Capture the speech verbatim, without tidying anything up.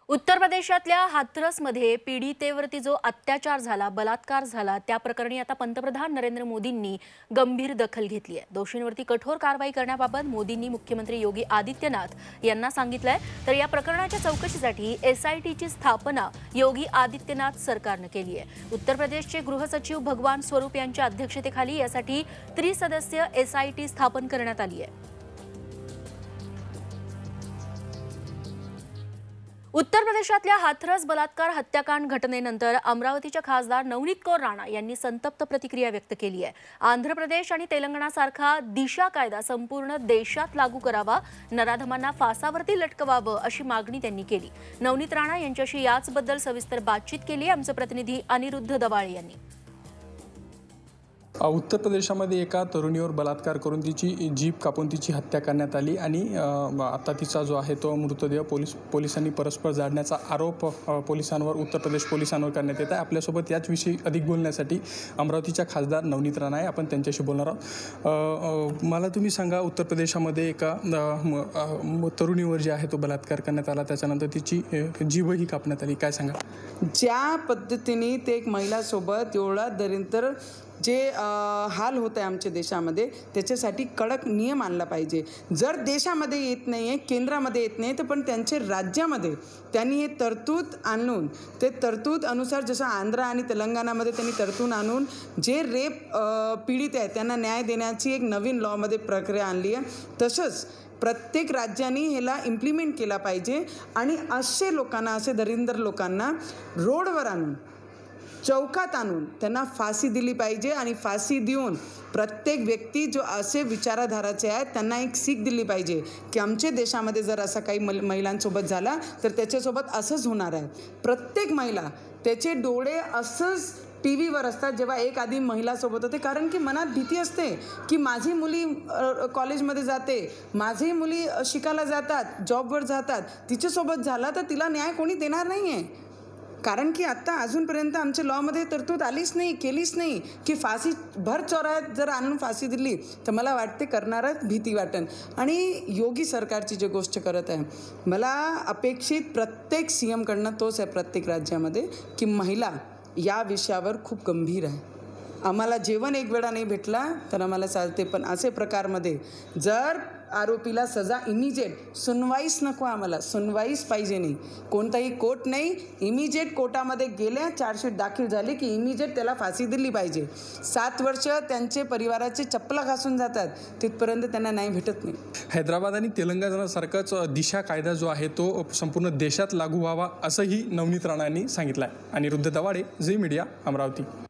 उत्तर प्रदेशातल्या हाथरसमध्ये पीडितेवरती जो अत्याचार झाला, बलात्कार झाला, त्या प्रकरणी आता पंतप्रधान नरेंद्र मोदींनी गंभीर दखल घेतली आहे। दोषींवरती कठोर कारवाई करण्याबाबत मोदींनी मुख्यमंत्री योगी आदित्यनाथ यांना सांगितलंय। तर या प्रकरणाच्या चौकशीसाठी एसआयटीची स्थापना योगी आदित्यनाथ सरकारने केली आहे। उत्तर प्रदेशचे गृहसचिव भगवान स्वरूप यांच्या अध्यक्षतेखाली यासाठी त्रिसदस्यीय एसआयटी स्थापन करण्यात आली आहे। उत्तर प्रदेशातल्या हाथरस बलात्कार हत्याकांड घटनेनंतर अमरावतीच्या खासदार नवनीत कौर राणा यांनी संतप्त प्रतिक्रिया व्यक्त केली आहे। आंध्र प्रदेश आणि तेलंगणासारखा दिशा कायदा संपूर्ण देशात लागू करावा, नराधमांना फासावरती लटकवावं अशी मागणी त्यांनी केली। नवनीत राणा यांच्याशी याचबद्दल सविस्तर बातचीत केली आमचे प्रतिनिधी अनिरुद्ध दवाळे यांनी। उत्तर प्रदेशामध्ये एका तरुणीवर बलात्कार करून तिची जीभ कापून तिची हत्या करण्यात आली आणि आता तिचा जो आहे तो मृतदेह पोलीस पोलिसांनी परस्पर जाळण्याचा आरोप पोलिसांवर उत्तर प्रदेश पोलिसांवर करण्यात येत आहे। आपल्यासोबत याच विषयी अधिक बोलण्यासाठी अमरावतीच्या खासदार नवनीत राणा आहे, आपण त्यांच्याशी बोलणार आहोत। मला तुम्ही सांगा, उत्तर प्रदेशामध्ये एका तरुणीवर जे आहे तो बलात्कार करण्यात आला, त्याच्यानंतर तिची जीभही कापण्यात आली, काय सांगा? ज्या पद्धतीने ते एक महिलासोबत एवढा दरिंतर जे हाल होत आहे आमच्या देशामध्ये, त्याच्यासाठी कडक नियम आणला पाहिजे। जर देशामध्ये येत नाही आहे, केंद्रामध्ये येत नाही, तर पण त्यांचे राज्यामध्ये त्यांनी हे तरतूद आणून ते तरतूद अनुसार जसं आंध्र आणि तेलंगणामध्ये त्यांनी तरतूद आणून जे रेप पीडित आहेत त्यांना न्याय देण्याची एक नवीन लॉमध्ये प्रक्रिया आणली आहे। तसंच प्रत्येक राज्यांनी ह्याला इम्प्लिमेंट केला पाहिजे आणि असे लोकांना, असे दरिंदर लोकांना रोडवर आणून, चौकात आणून त्यांना फाशी दिली पाहिजे आणि फाशी देऊन प्रत्येक व्यक्ती जो असे विचारधाराचे आहेत त्यांना एक सीख दिली पाहिजे की आमच्या देशामध्ये जर असं काही महिलांसोबत झाला तर त्याच्यासोबत असंच होणार आहे। प्रत्येक महिला त्याचे डोळे असंच टी व्हीवर असतात जेव्हा एक आधी महिलासोबत होते, कारण की मनात भीती असते की माझी मुली कॉलेजमध्ये जाते, माझी मुली शिकायला जातात, जॉबवर जातात, तिच्यासोबत झाला तर तिला न्याय कोणी देणार नाही आहे। कारण की आत्ता अजूनपर्यंत आमच्या लॉमध्ये तरतूद आलीच नाही, केलीच नाही की फाशी भर चौरात जर आणून फाशी दिली तर मला वाटते करणारच भीती वाटेल। आणि योगी सरकारची जी गोष्ट करत आहे, मला अपेक्षित प्रत्येक सी एमकडनं तोच आहे प्रत्येक राज्यामध्ये की महिला या विषयावर खूप गंभीर आहे। आम्हाला जेवण एक वेळा नाही भेटला तर आम्हाला चालते, पण असे प्रकारमध्ये जर आरोपीला सजा इमिजिएट, सुनवाईच नको, आम्हाला सुनवाईच पाहिजे नाही, कोणताही कोर्ट नाही, इमिजिएट कोर्टामध्ये गेल्या चार्जशीट दाखल झाली की इमिजिएट त्याला फाशी दिली पाहिजे। सात वर्ष त्यांचे परिवाराचे चप्पला घासून जातात, तिथपर्यंत त्यांना नाही भेटत नाही। हैदराबाद आणि तेलंगणासारखाच दिशा कायदा जो आहे तो संपूर्ण देशात लागू व्हावा असंही नवनीत राणा यांनी सांगितलं आहे। अनिरुद्ध दवाळे, झी मीडिया, अमरावती।